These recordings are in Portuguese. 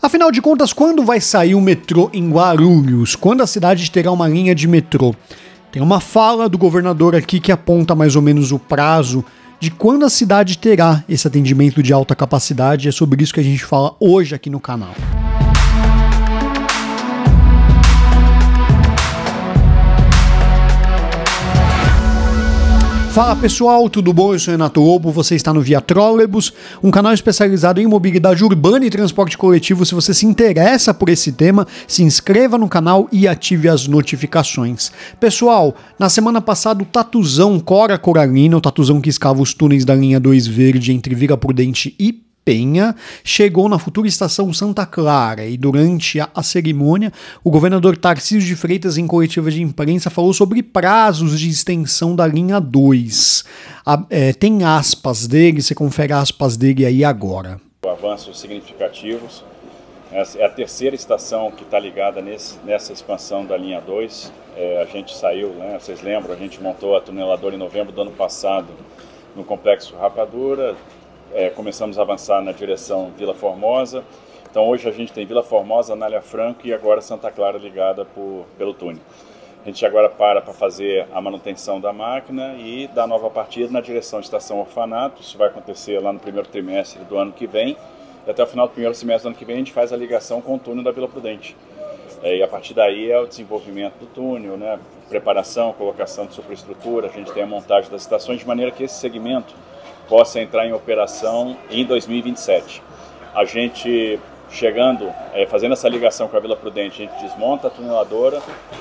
Afinal de contas, quando vai sair o metrô em Guarulhos? Quando a cidade terá uma linha de metrô? Tem uma fala do governador aqui que aponta mais ou menos o prazo de quando a cidade terá esse atendimento de alta capacidade. É sobre isso que a gente fala hoje aqui no canal. Fala pessoal, tudo bom? Eu sou Renato Lobo, você está no Via Trolebus, um canal especializado em mobilidade urbana e transporte coletivo. Se você se interessa por esse tema, se inscreva no canal e ative as notificações. Pessoal, na semana passada o Tatuzão Cora Coralina, o Tatuzão que escava os túneis da linha 2 verde entre Vila Prudente e Penha, chegou na futura estação Santa Clara e durante a cerimônia o governador Tarcísio de Freitas, em coletiva de imprensa, falou sobre prazos de extensão da linha 2. Tem aspas dele, você confere aspas dele aí agora. Avanços significativos, é a terceira estação que está ligada nessa expansão da linha 2. A gente saiu, né, vocês lembram, a gente montou a tuneladora em novembro do ano passado no Complexo Rapadura. Começamos a avançar na direção Vila Formosa. Então hoje a gente tem Vila Formosa, Anália Franco e agora Santa Clara ligada pelo túnel. A gente agora para fazer a manutenção da máquina e dar nova partida na direção Estação Orfanato. Isso vai acontecer lá no primeiro trimestre do ano que vem. E até o final do primeiro semestre do ano que vem a gente faz a ligação com o túnel da Vila Prudente. E a partir daí é o desenvolvimento do túnel, né? Preparação, colocação de superestrutura. A gente tem a montagem das estações de maneira que esse segmento possa entrar em operação em 2027. A gente chegando, fazendo essa ligação com a Vila Prudente, a gente desmonta a tuneladora,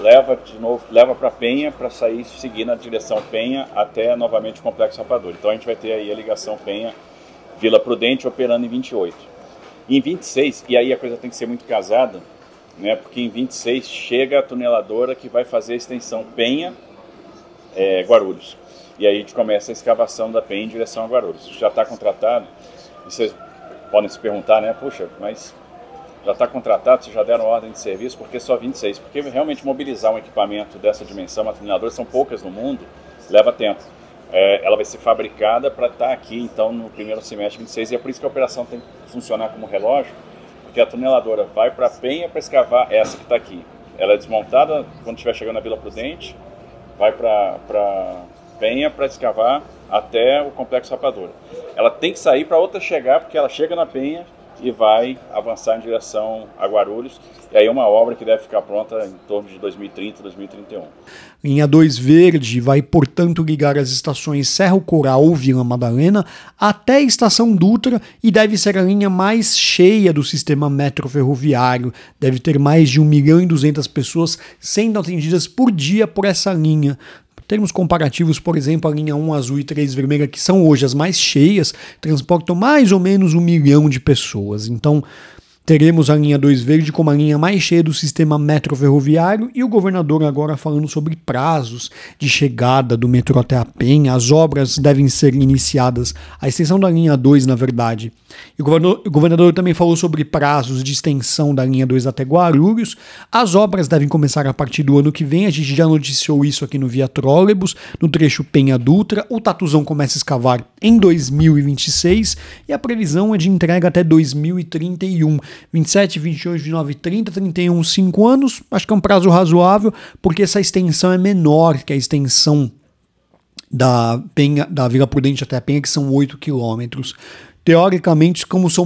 leva para Penha para seguir na direção Penha até novamente o Complexo Rapadura. Então a gente vai ter aí a ligação Penha-Vila Prudente operando em 28. Em 26, e aí a coisa tem que ser muito casada, né, porque em 26 chega a tuneladora que vai fazer a extensão Penha-Guarulhos. E aí a gente começa a escavação da Penha em direção a Guarulhos. Já está contratado, e vocês podem se perguntar, né, puxa, mas já está contratado, vocês já deram ordem de serviço, por que só 26? Porque realmente mobilizar um equipamento dessa dimensão, uma tuneladora, são poucas no mundo, leva tempo. Ela vai ser fabricada para estar aqui, então, no primeiro semestre de 26, e é por isso que a operação tem que funcionar como relógio, porque a tuneladora vai para a Penha para escavar essa que está aqui. Ela é desmontada quando estiver chegando na Vila Prudente, vai para Penha para escavar até o Complexo Rapadura. Ela tem que sair para outra chegar, porque ela chega na Penha e vai avançar em direção a Guarulhos. E aí é uma obra que deve ficar pronta em torno de 2030, 2031. Linha 2 verde vai, portanto, ligar as estações Cerro Coral ou Vila Madalena até a Estação Dutra e deve ser a linha mais cheia do sistema metroferroviário. Deve ter mais de 1.200.000 pessoas sendo atendidas por dia por essa linha. Termos comparativos, por exemplo, a linha 1 azul e 3 vermelha, que são hoje as mais cheias, transportam mais ou menos 1 milhão de pessoas. Então, teremos a linha 2 verde como a linha mais cheia do sistema metroferroviário e o governador agora falando sobre prazos de chegada do metrô até a Penha. As obras devem ser iniciadas, a extensão da linha 2, na verdade. E o governador também falou sobre prazos de extensão da linha 2 até Guarulhos. As obras devem começar a partir do ano que vem, a gente já noticiou isso aqui no Via Trolebus, no trecho Penha-Dutra. O Tatuzão começa a escavar em 2026 e a previsão é de entrega até 2031. 27, 28, 29, 30, 31, 5 anos, acho que é um prazo razoável, porque essa extensão é menor que a extensão da Vila Prudente até a Penha, que são 8 quilômetros. Teoricamente, como são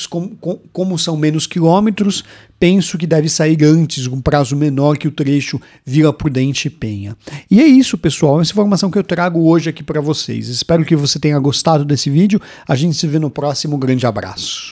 menos quilômetros, penso que deve sair antes, um prazo menor que o trecho Vila Prudente e Penha. E é isso, pessoal, essa informação que eu trago hoje aqui para vocês. Espero que você tenha gostado desse vídeo. A gente se vê no próximo. Grande abraço.